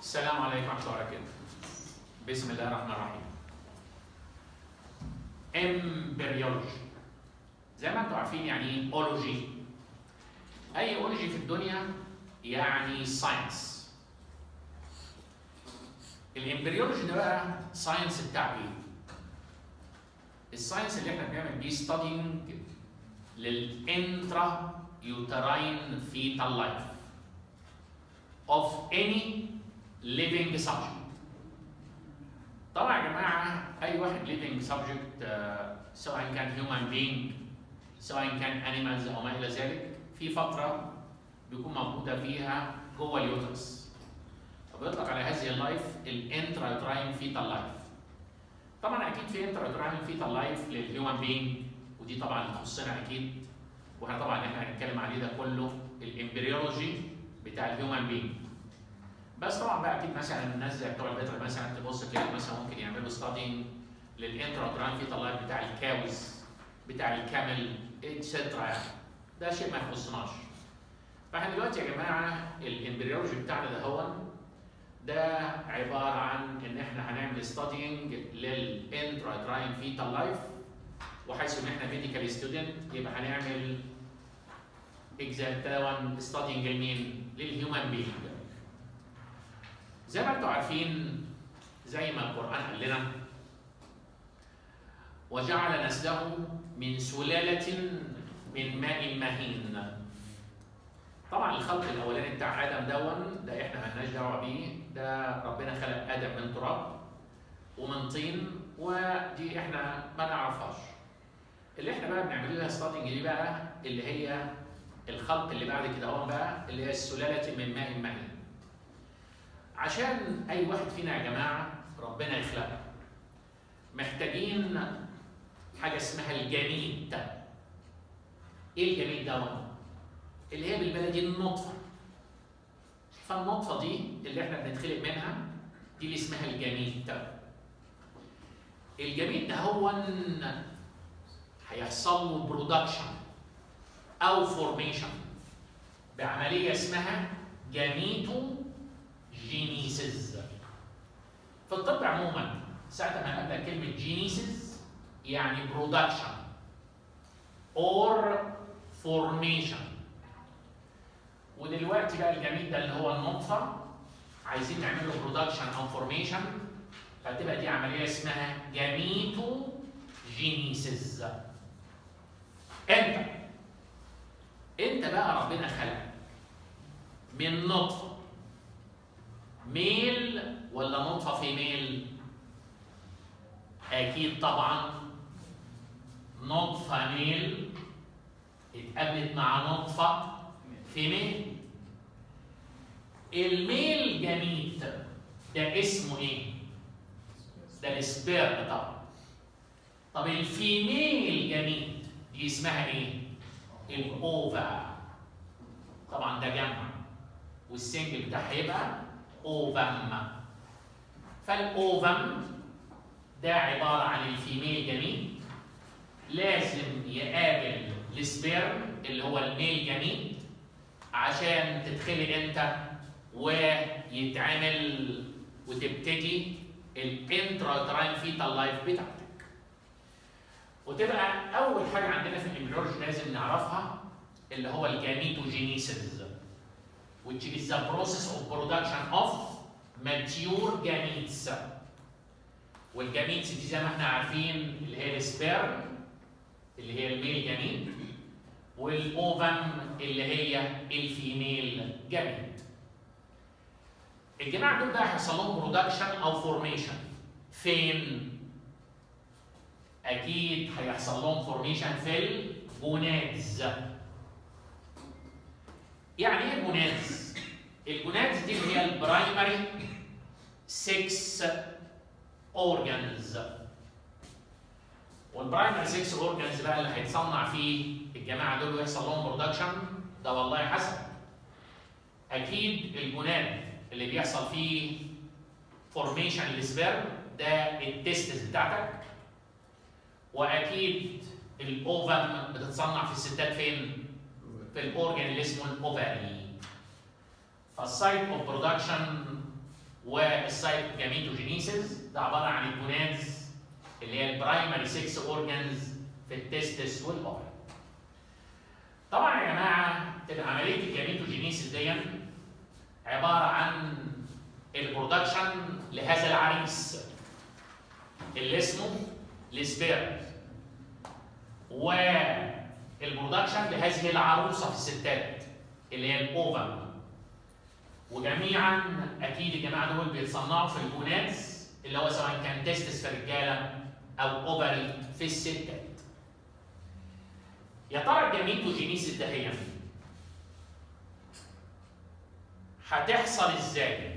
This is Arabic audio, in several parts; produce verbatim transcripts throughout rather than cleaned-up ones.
السلام عليكم ورحمة الله وبركاته. بسم الله الرحمن الرحيم. امبريولوجي. زي ما انتم عارفين يعني ايه اولوجي؟ أي اولوجي في الدنيا يعني ساينس. الامبريولوجي ده بقى ساينس بتاع ايه؟ الساينس اللي احنا بنعمل بيه ستادينج للانترا يوتراين فيتال لايف of any living subject. طبعا يا جماعه اي واحد living subject آه سواء كان human being سواء كان animals او ما الى ذلك في فتره بيكون موجوده فيها جوه اليوترس. فبيطلق على هذه اللايف الانترا يوتراين فيتال لايف. طبعا اكيد في انترا يوتراين فيتال لايف للهيومن بينج ودي طبعا تخصنا اكيد، واحنا طبعا احنا هنتكلم عليه ده كله الامبريولوجي بتاع الهيومن بينج. بس طبعا بقى اكيد مثلا الناس زي بتوع البيطري مثلا تبص تلاقي مثلا ممكن يعملوا ستادينج للانترا يوتراين فيتال لايف بتاع الكاوز بتاع الكامل اتسترا يعني. ده شيء ما يخصناش. فاحنا دلوقتي يا جماعه الامبريولوجي بتاعنا ده هو ده عباره عن ان احنا هنعمل ستادينج للانترا يوتراين فيتال لايف، وحيث ان احنا ميديكال ستودنت يبقى هنعمل اكزامبل ستادينج لمين؟ للهيومن بينج. زي ما انتم عارفين زي ما القرآن قال لنا وجعل نسله من سلالة من ماء مهين. طبعا الخلق الاولاني بتاع ادم دون ده احنا مالناش دعوه بيه، ده ربنا خلق ادم من تراب ومن طين ودي احنا ما نعرفهاش. اللي احنا بقى بنعمل لها ستادينج دي بقى اللي هي الخلق اللي بعد كده هو بقى اللي هي السلاله من ماء مهين. عشان اي واحد فينا يا جماعه ربنا يخلقه محتاجين حاجه اسمها الجميد. ايه الجميد ده؟ اللي هي بالبلدي النطفه. فالنطفه دي اللي احنا بنتخلق منها دي اللي اسمها الجميد. الجميد ده هو هيحصل له برودكشن او فورميشن بعمليه اسمها جاميتو جينيسيس. في الطب عموما ساعة ما قابلنا كلمة جينيسيس يعني برودكشن اور فورميشن. ودلوقتي بقى الجميد ده اللي هو النطفة عايزين نعمل له برودكشن او فورميشن، فتبقى دي عملية اسمها جاميتو جينيسيس. انت انت بقى ربنا خلق من نطفة ميل ولا نطفة فيميل؟ أكيد طبعا نطفة ميل اتقابلت مع نطفة فيميل. الميل جميد ده اسمه ايه؟ ده السبيرم طبعا. طب الفيميل جميد دي اسمها ايه؟ الأوفا. طبعا ده جمع والسنجل بتاعها هيبقى اوفم. فالاوفم ده عباره عن الفيميل جميد لازم يقابل السبيرم اللي هو الميل جميد عشان تتخلق انت ويتعمل وتبتدي الانترا يوتراين فيتال لايف بتاعتك. وتبقى اول حاجه عندنا في الامبريولوجي لازم نعرفها اللي هو الجاميتوجينيسيس which is the process of production of mature gametes. والجاميتس دي زي ما احنا عارفين اللي هي السبيرم اللي هي الميل جميد والاوفم اللي هي الفيميل جميد. الجماعه دول بقى هيحصل لهم برودكشن او فورميشن فين؟ اكيد هيحصل لهم فورميشن في الجونادز. يعني ايه جونادز؟ الجونادز دي اللي هي البرايمري سكس اورجانز. والبرايمري سكس اورجانز بقى اللي هيتصنع فيه الجماعه دول ويحصل لهم برودكشن ده والله حسب. اكيد الجوناد اللي بيحصل فيه فورميشن للسبيرم ده التستس بتاعتك، واكيد الاوفم بتتصنع في الستات فين؟ في الاورجن اللي اسمه الاوفاري. فالسايت اوف برودكشن والسايتوجاميتوجينيسيس ده عباره عن الجونادز اللي هي البرايمري سكس اورجانز في التستس والاوفري. طبعا يا جماعه عمليه الجاميتوجينيسيس دي عباره عن البرودكشن لهذا العريس اللي اسمه السبيرم، والبرودكشن لهذه العروسه في الستات اللي هي الاوفم. وجميعا اكيد الجماعه دول بيتصنعوا في الجونادز اللي هو سواء كان تستس في الرجاله او اوفري في الستات. يا ترى الجاميتوجينيسيس ده هي هتحصل ازاي؟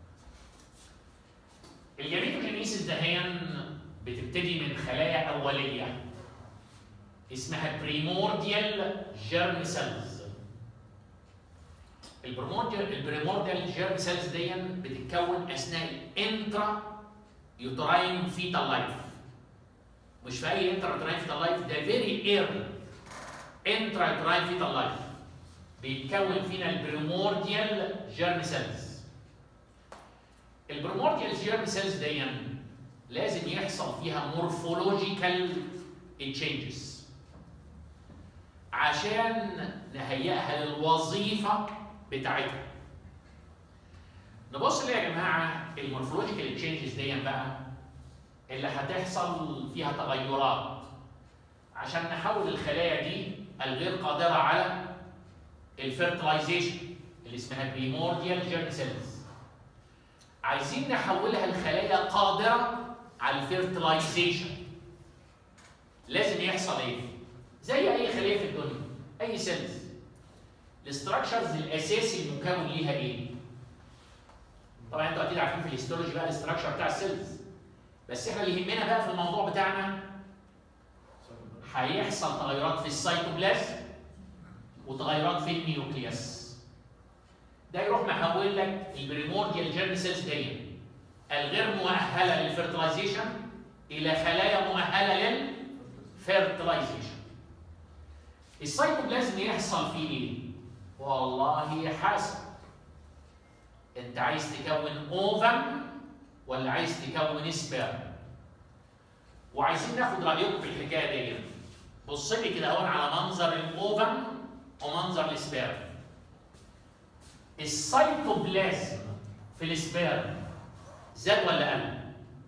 الجاميتوجينيسيس ده هي بتبتدي من خلايا اوليه اسمها بريمورديال جيرم سيلز. البريمورديال البريمورديال جيرم سيلز دي بتتكون اثناء الانترا يوتراين فيتال لايف. مش في اي انترا يوتراين فيتال لايف، ده فيري ايرلي انترا يوتراين فيتال لايف بيتكون فينا البريمورديال جيرم سيلز. البريمورديال جيرم سيلز دي لازم يحصل فيها مورفولوجيكال تشينجز عشان نهيئها للوظيفه بتاعتها. نبص ليه يا جماعه المورفولوجيكال تشينجز دي بقى اللي هتحصل فيها تغيرات عشان نحول الخلايا دي الغير قادره على الفيرتلايزيشن اللي اسمها بريمورديال جيرم سيلز. عايزين نحولها لخلايا قادره على الفيرتلايزيشن. لازم يحصل ايه؟ زي اي خليه في الدنيا، اي سيلز. الاستراكشرز الاساسي المكون ليها ايه؟ طبعا انتوا اكيد عارفين في الهيستولوجي بقى الاستراكشر بتاع السيلز. بس احنا اللي يهمنا بقى في الموضوع بتاعنا هيحصل تغيرات في السيتوبلازم وتغيرات في النيوكليوس. ده يروح محول لك البريمورديال جيرم سيلز دي الغير مؤهله للفيرتلايزيشن الى خلايا مؤهله للفيرتلايزيشن. السيتوبلازم يحصل فيه ايه؟ والله حسب انت عايز تكون اوفم ولا عايز تكون سبيرم. وعايزين ناخد رايكم في الحكايه دي. بص لي كده اهون على منظر الاوفم ومنظر السبيرم. السيتوبلازم في السبيرم زاد ولا قل؟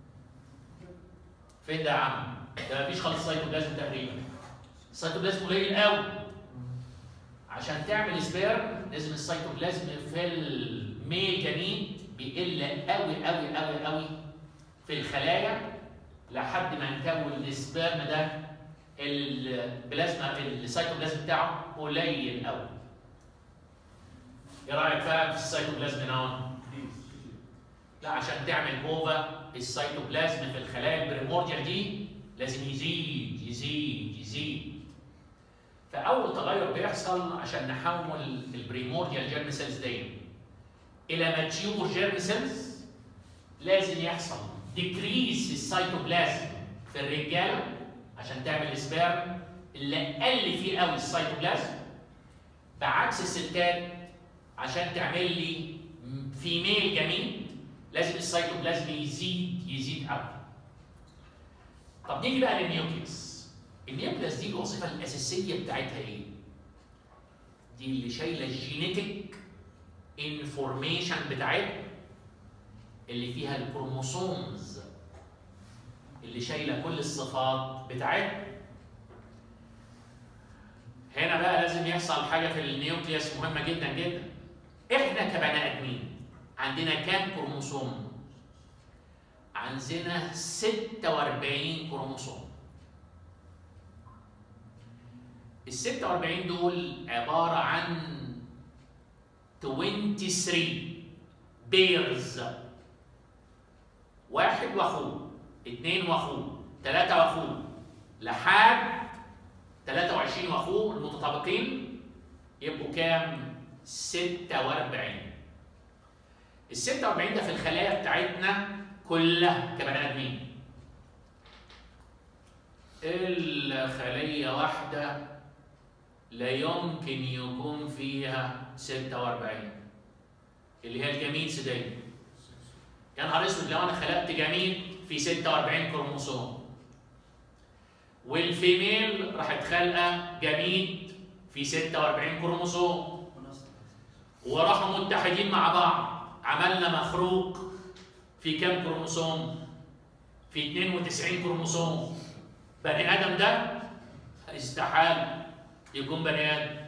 فين ده يا عم؟ ده مفيش خالص سيتوبلازم تقريبا. السيتوبلازم قليل قوي. عشان تعمل سبيرم لازم السيتوبلازم في الميل جنين بيقل قوي قوي قوي قوي في الخلايا لحد ما نكون السبيرم ده البلازما السيتوبلازم بتاعه قليل قوي. ايه رايك بقى في السيتوبلازم هنا؟ لا، عشان تعمل اوفا السيتوبلازم في الخلايا البريمورديال دي لازم يزيد يزيد يزيد. فاول تغير بيحصل عشان نحول البريمورديال جيرم سيلز دي الى ماتيور جيرم سيلز لازم يحصل ديكريس السيتوبلازم في الرجاله عشان تعمل سبيرم اللي قل فيه قوي السيتوبلازم، بعكس الستات عشان تعمل لي فيميل جميل لازم السيتوبلازم يزيد يزيد قوي. طب نيجي بقى للنيوكليوس. النيوكليوس دي الوظيفه الاساسيه بتاعتها ايه؟ دي اللي شايله الجينيتك انفورميشن بتاعتها اللي فيها الكروموسومز اللي شايله كل الصفات بتاعتها. هنا بقى لازم يحصل حاجه في النيوكليوس مهمه جدا جدا. احنا كبني ادمين عندنا كام كروموسوم؟ عندنا ستة وأربعين كروموسوم. ال ستة وأربعين دول عباره عن ثلاثة وعشرين بيرز، واحد واخوه، اثنين واخوه، ثلاثة واخوه، لحد ثلاثة وعشرين واخوه المتطابقين يبقوا كام؟ ستة وأربعين. ال ستة وأربعين ده في الخلايا بتاعتنا كلها كبني ادمين. الخليه واحده لا يمكن يكون فيها ستة وأربعين اللي هي الجميتس دي. يا نهار اسود لو انا خلقت جميل في ستة وأربعين كروموسوم والفيميل راحت خالقه جميل في ستة وأربعين كروموسوم وراحوا متحدين مع بعض، عملنا مخلوق في كام كروموسوم؟ في اثنين وتسعين كروموسوم. بني ادم ده استحال يكون بني ادم.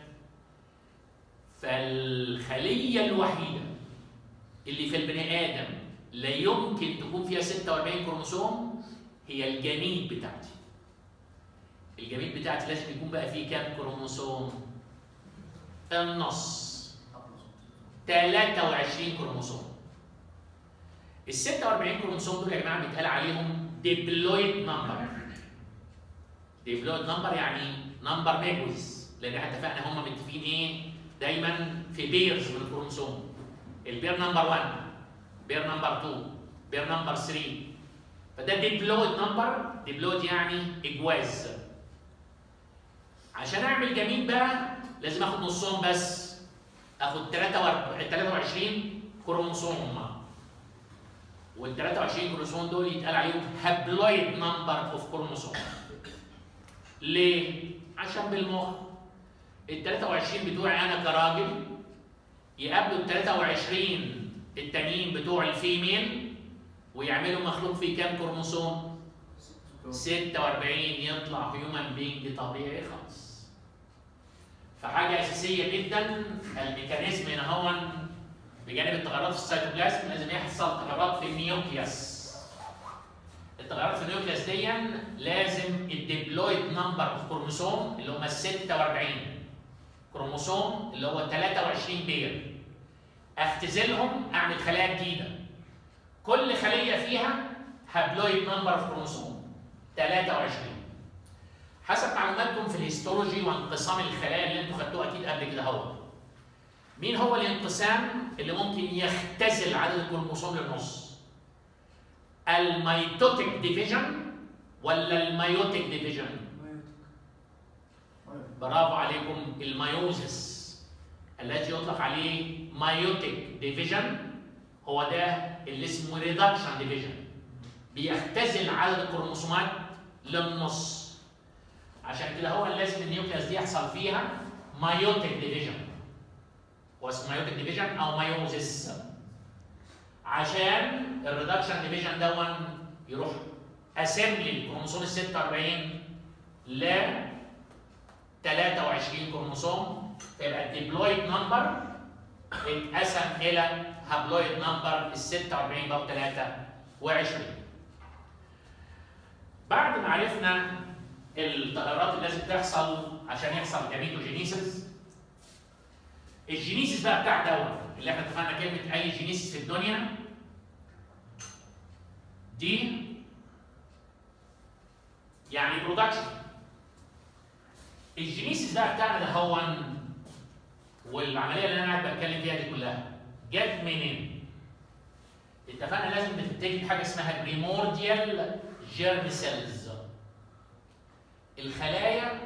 فالخليه الوحيده اللي في البني ادم لا يمكن تكون فيها ستة وأربعين كروموسوم هي الجنين بتاعتي. الجنين بتاعتي لازم يكون بقى فيه كام كروموسوم؟ النص، ثلاثة وعشرين كروموسوم. ال ستة وأربعين كروموسوم دول يا جماعه بيتقال عليهم ديبلويد نمبر. ديبلويد نمبر يعني نمبر ميجوز، لان احنا اتفقنا هم متفقين ايه؟ دايما في بيرز من الكروموسوم. البير نمبر واحد، بير نمبر اثنين، بير نمبر ثلاثة. فده ديبلويد نمبر. ديبلويد يعني اجواز. عشان اعمل جميل بقى لازم اخد نصهم بس، اخد ثلاثة وعشرين كروموسوم، وال ثلاثة وعشرين كروموسوم دول يتقال عليهم هابلويد نمبر اوف كروموسوم. ليه؟ عشان بالمخ ال ثلاثة وعشرين بتوعي انا كراجل يقابلوا ال ثلاثة وعشرين التانيين بتوع الفيميل ويعملوا مخلوق فيه كام كروموسوم؟ ستة وأربعين. يطلع هيومن بينج طبيعي خالص. فحاجه اساسيه جدا الميكانيزم هنا هو بجانب التغيرات في السيتوبلازم لازم يحصل تغيرات في النيوكليوس. التغيرات في النيوكليوس دي لازم الديبلويد نمبر اوف كروموسوم اللي هم ال ستة وأربعين كروموسوم اللي هو ثلاثة وعشرين بير اختزلهم اعمل خلايا جديده. كل خليه فيها هابلويد نمبر اوف كروموسوم ثلاثة وعشرين. حسب معلوماتكم في الهيستولوجي وانقسام الخلايا اللي انتم خدتوه اكيد قبل كده، هو مين هو الانقسام اللي ممكن يختزل عدد الكروموسوم للنص؟ الميتوتيك ديفيجن ولا الميوتيك ديفيجن؟ برافو عليكم. الميوزس الذي يطلق عليه ميوتيك ديفيجن هو ده اللي اسمه ريدكشن ديفيجن، بيختزل عدد الكروموسومات للنص. عشان كده هو لازم النيوكليوس دي يحصل فيها مايوتيك ديفيجن، واسمه مايوتيك ديفيجن او مايوزيس، عشان الريدكشن ديفيجن دون يروح اسمبلي الكروموسوم ال ستة وأربعين ل ثلاثة وعشرين كروموسوم، فيبقى الديبلويد نمبر اتقسم الى هابلويد نمبر ال ستة وأربعين بقوا ثلاثة وعشرين. بعد ما عرفنا التغيرات اللي لازم تحصل عشان يحصل جاميتوجينيسيس، الجينيسيس بقى بتاع دوت اللي احنا اتفقنا كلمه اي جينيسيس في الدنيا دي يعني برودكشن. الجينيسيس بقى بتاعنا ده هو والعمليه اللي انا قاعد بتكلم فيها دي كلها جت منين؟ اتفقنا لازم بتبتدي بحاجه اسمها بريمورديال جيرم سيلز، الخلايا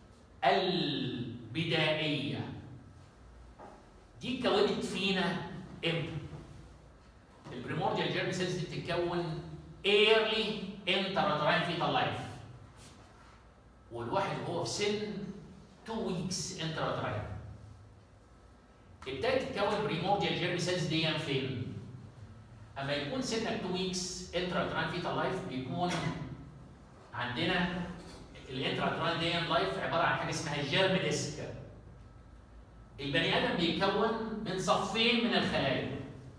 البدائيه. دي اتكونت فينا امتى؟ البريمورديال جيرم سيلز دي بتتكون ايرلي انتراتراين فيتال لايف، والواحد هو في سن اتنين ويكس انتراتراين. ابتدت تتكون بريمورديال جيرم سيلز دي فين؟ اما يكون سنك اتنين ويكس انتراتراين فيتال لايف بيكون عندنا الانتراتراين دي لايف عباره عن حاجه اسمها جيرم ديسك. البني ادم بيكون من صفين من الخلايا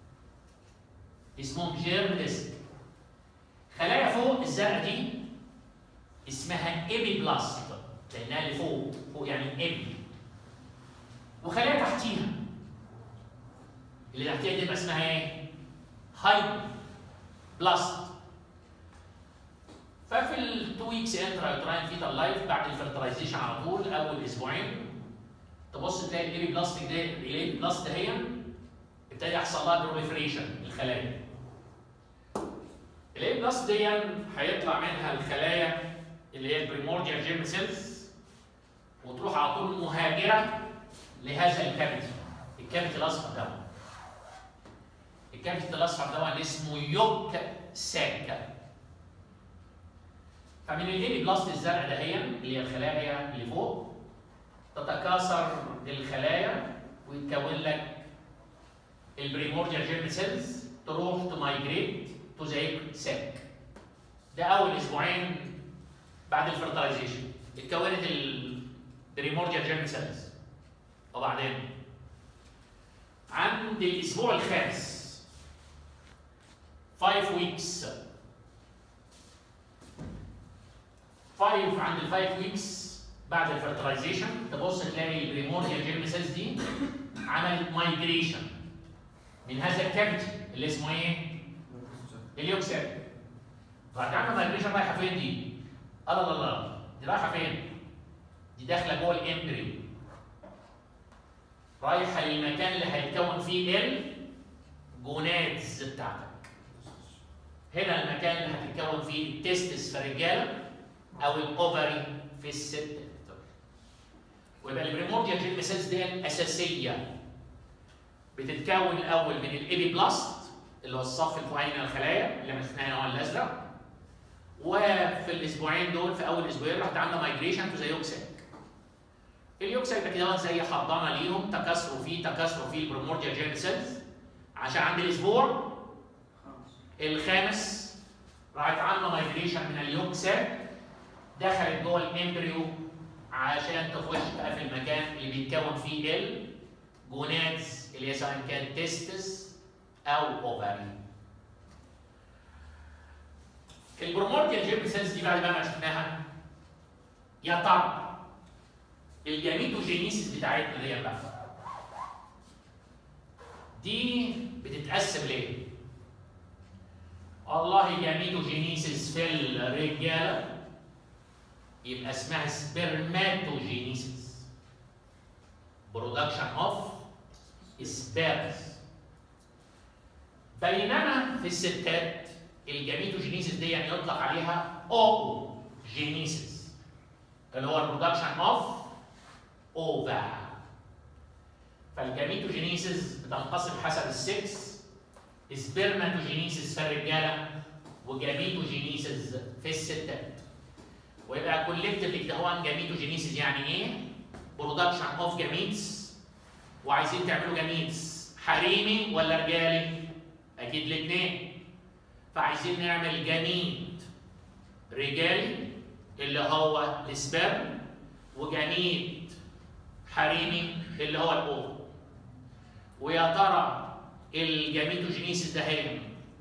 اسمهم جيرم ديسك. خلايا فوق الزرقاء دي اسمها ايبي بلاست لانها اللي فوق فوق يعني ايبي، وخلايا تحتيها اللي تحتيها دي اسمها ايه؟ هاي بلاست. ففي التو ويكس انترا فيتال لايف بعد الفرتلايزيشن على طول اول اسبوعين تبص تلاقي الايبي بلاست ده الايبي بلاست دهي ابتدى يحصل لها بروليفريشن الخلايا. الايبي بلاست دي هيطلع منها الخلايا اللي هي البريمورديال جيرم سيلز وتروح على طول مهاجره لهذا الكافيتي، الكافيتي الاصفر ده. الكافيتي الاصفر ده اسمه يوك ساك. فمن الايبي بلاست الزرقاء دهيا اللي هي الخلايا اللي فوق تتكاثر الخلايا ويتكون لك البريمورديال جيرم سيلز تروح تمايجريت تو ذا يوك ساك. ده اول اسبوعين بعد الفرتلايزيشن اتكونت البريمورديال جيرم سيلز. وبعدين عند الاسبوع الخامس خمسة ويكس خمسة عند الخمسة ويكس بعد الفرتلايزيشن تبص تلاقي البريمورديال جيرم سيلز دي عملت مايجريشن من هذا الكافيتي اللي اسمه ايه؟ اليوك ساك. راح تعمل مايجريشن رايحه فين دي؟ الله الله الله دي رايحه فين؟ دي داخله جوه الامبريو رايحه للمكان اللي هيتكون فيه الجونادز بتاعتك. هنا المكان اللي هتتكون فيه التستس في الرجاله او الاوفري في الست. ويبقى البريمورديال جيرم سيلز دي الاساسيه بتتكون الاول من الايبي بلاست اللي هو الصف الفوقاني من الخلايا اللي مسكناها هو الازرق. وفي الاسبوعين دول في اول اسبوعين راح تعمل مايجريشن تو ذا يوك ساك. اليوك ساك ده كده زي حضانه ليهم تكاثروا فيه تكاثروا فيه البريمورديال جيرم سيلز عشان عند الاسبوع الخامس راحت عامله مايجريشن من اليوك ساك دخلت جوه الامبريو عشان تخش بقى في المكان اللي بيتكون فيه الجونادز اللي هي سواء كان تستس او اوفري. البريمورديال جيرم سيلز دي بعد بقى ما شفناها يا ترى الجاميتوجينيسيس بتاعتنا دي بقى دي بتتقسم ليه؟ والله جاميتوجينيسيس في الرجاله يبقى اسمها سبرماتوجينيسيس برودكشن اوف سبيرمز. بينما في الستات الجاميتوجينيسيس دي يعني يطلق عليها اوجينيسيس اللي هو البرودكشن اوف اوفا. فالجاميتوجينيسيس بتنقسم حسب السكس سبرماتوجينيسيس في الرجاله وجاميتوجينيسيس في الستات. ويبقى كولكتيف كده هو جاميتوجينيسيس يعني ايه؟ برودكشن اوف جاميتس. وعايزين تعملوا جاميتس حريمي ولا رجالي؟ اكيد الاثنين. فعايزين نعمل جميت رجالي اللي هو السبرم وجميت حريمي اللي هو الاوفر. ويا ترى الجاميتوجينيسيس ده هي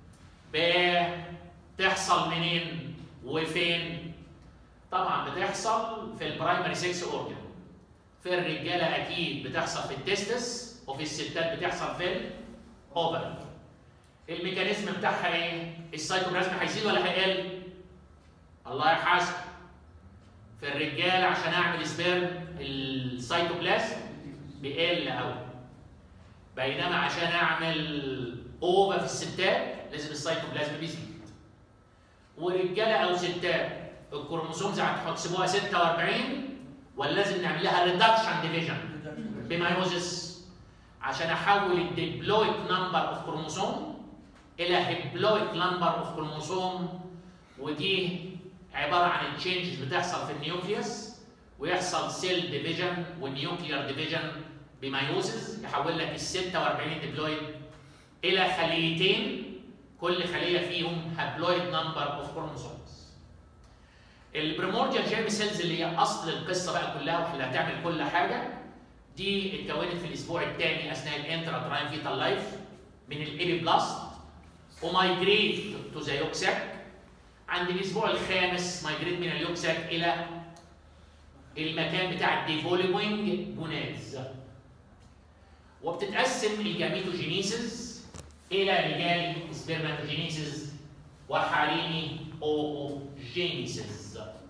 بتحصل منين وفين؟ طبعا بتحصل في البرايمري سكس اورجن. في الرجاله اكيد بتحصل في التستس وفي الستات بتحصل في الاوفر. الميكانيزم بتاعها ايه؟ السيتوبلازم هيزيد ولا هيقل؟ الله يحاسب. في الرجاله عشان اعمل سبيرم السيتوبلازم بيقل قوي. بينما عشان اعمل اوفا في الستات لازم السيتوبلازم بيزيد. ورجاله او ستات الكروموسومز هتحسبوها ستة وأربعين ولا لازم نعمل لها ريدكشن ديفيجن بمايوزس عشان احول الديبلويك نمبر اوف كروموسوم الى هيبلويك نمبر اوف كروموسوم. ودي عباره عن التشينجز بتحصل في النيوكليوس ويحصل سيل ديفيجن والنيوكليير ديفيجن بمايوزس يحول لك ال ستة وأربعين ديبلويد الى خليتين كل خليه فيهم هابلويد نمبر اوف كروموسومز. البريمورديال جيرم سيلز اللي هي اصل القصه بقى كلها واللي هتعمل كل حاجه دي اتكونت في الاسبوع الثاني اثناء الانترا تراين فيتال لايف من الايبي بلاست ومايجريت تو ذا يوك ساك. عند الاسبوع الخامس مايجريت من اليوك ساك الى المكان بتاع الديفولوينج جونادز. وبتتقسم الجاميتوجينيسيس الى رجالي سبرماتوجينيسيس وحريمي اوجينيسيس.